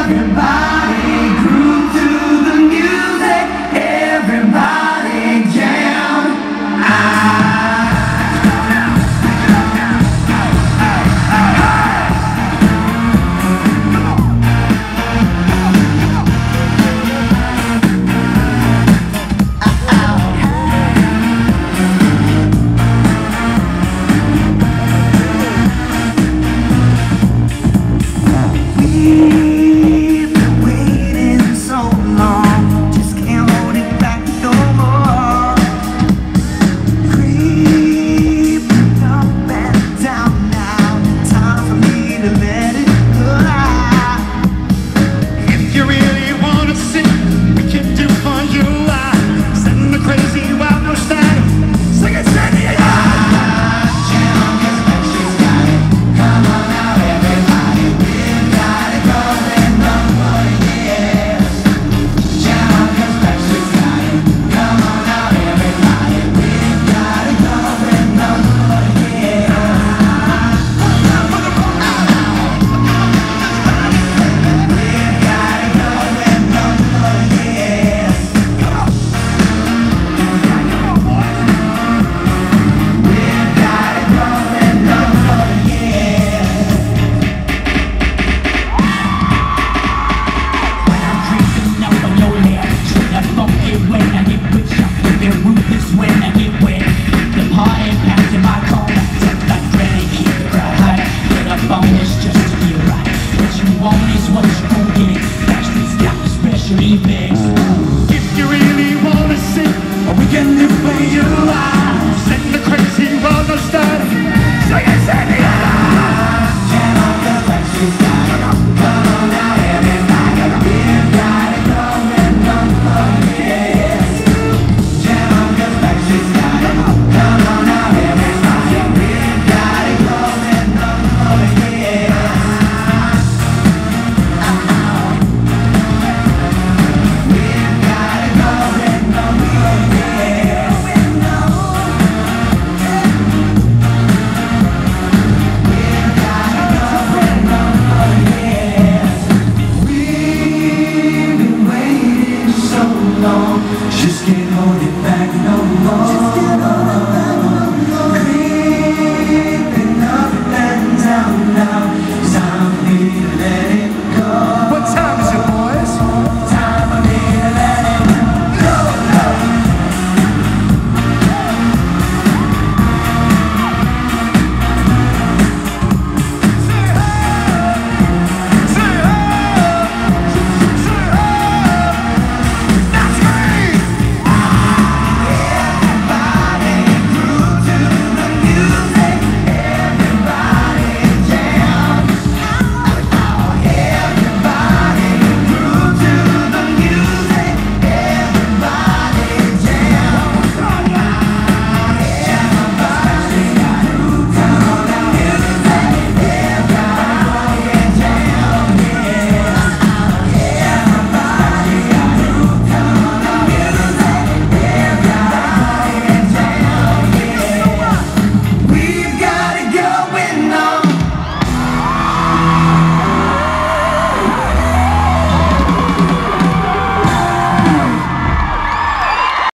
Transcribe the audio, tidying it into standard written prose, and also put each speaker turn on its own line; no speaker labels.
Everybody groove to the music. Everybody jam. We've been waiting so long, just can't hold it back no more. Creeping up and down now, time for me to let it go.
If you really wanna sing, we can do for you. Send the crazy wild no style. Sing it, sing it, yeah.
Just to be right, what you want is what you